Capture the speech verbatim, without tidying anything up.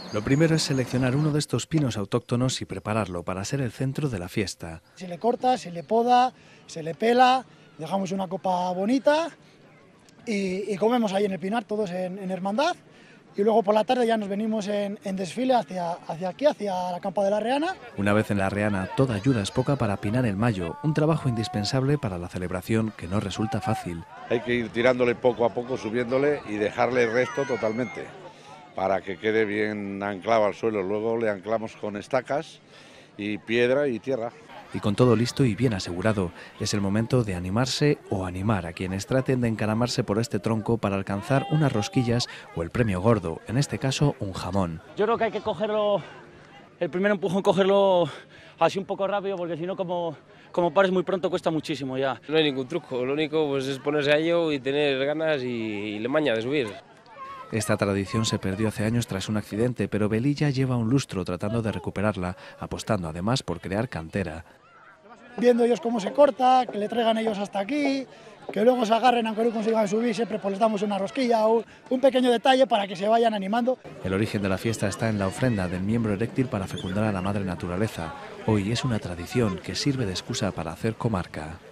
Lo primero es seleccionar uno de estos pinos autóctonos y prepararlo para ser el centro de la fiesta. Se le corta, se le poda, se le pela, dejamos una copa bonita y, y comemos ahí en el pinar, todos en, en hermandad. Y luego por la tarde ya nos venimos en, en desfile hacia, hacia aquí, hacia la Campa de la Reana. Una vez en la Reana, toda ayuda es poca para pinar el mayo, un trabajo indispensable para la celebración que no resulta fácil. Hay que ir tirándole poco a poco, subiéndole y dejarle el resto totalmente, para que quede bien anclado al suelo. Luego le anclamos con estacas y piedra y tierra. Y con todo listo y bien asegurado, es el momento de animarse o animar a quienes traten de encaramarse por este tronco para alcanzar unas rosquillas o el premio gordo, en este caso un jamón. Yo creo que hay que cogerlo, el primer empujón cogerlo así un poco rápido, porque si no como, como pares muy pronto cuesta muchísimo ya. No hay ningún truco, lo único pues, es ponerse a ello y tener ganas y, y la maña de subir. Esta tradición se perdió hace años tras un accidente, pero Velilla lleva un lustro tratando de recuperarla, apostando además por crear cantera. Viendo ellos cómo se corta, que le traigan ellos hasta aquí, que luego se agarren aunque no consigan subir, siempre pues les damos una rosquilla o un pequeño detalle para que se vayan animando. El origen de la fiesta está en la ofrenda del miembro eréctil para fecundar a la madre naturaleza. Hoy es una tradición que sirve de excusa para hacer comarca.